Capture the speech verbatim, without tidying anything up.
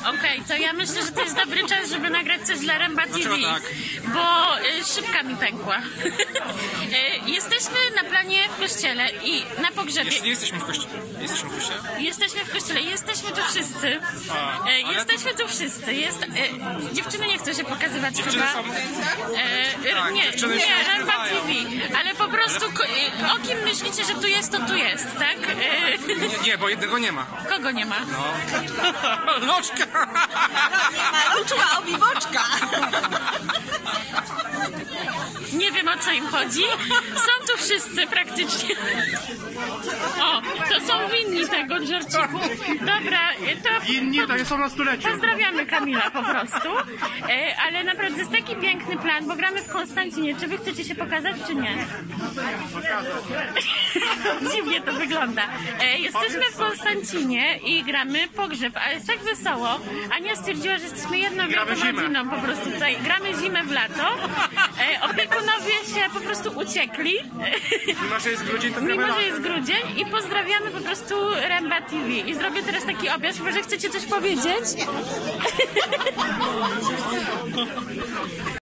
Okej, okay, to ja myślę, że to jest dobry czas, żeby nagrać coś dla Ręba T V, tak? bo y, szybka mi pękła. y, jesteśmy na planie w kościele i na pogrzebie. Jeszcze nie jesteśmy w kościele. Jesteśmy w kościele? Jesteśmy w kościele, jesteśmy tu wszyscy. A, y, jesteśmy tu wszyscy. Jest, y, dziewczyny nie chcą się pokazywać Dziewczyny chyba. są... Y, tak, nie, dziewczyny nie, się Ręba T ukrywają. V, ale po prostu y, o kim myślicie, że tu jest, to tu jest, tak? Y, Nie, nie, bo jednego nie ma. kogo nie ma? No. Loczka! Nie maluczka, obiboczka. Nie wiem, o co im chodzi. Są tu wszyscy praktycznie. O, to są winni tego żarciku. Dobra, to... Inni to są na stuleciu. Pozdrawiamy Kamila po prostu. E, ale naprawdę jest taki piękny plan, bo gramy w Konstancinie. Czy wy chcecie się pokazać, czy nie? Dziwnie to wygląda. E, jesteśmy w Konstancinie i gramy pogrzeb, ale jest tak wesoło. Ania stwierdziła, że jesteśmy jedną wielką rodziną. Po prostu tutaj gramy zimę w lato. E, opiekunowie się po prostu uciekli. Mimo, że jest grudzień, to Mimo, że jest grudzień i pozdrawiamy po prostu Ręba T V. I zrobię teraz taki obiad, chyba że chcecie coś powiedzieć?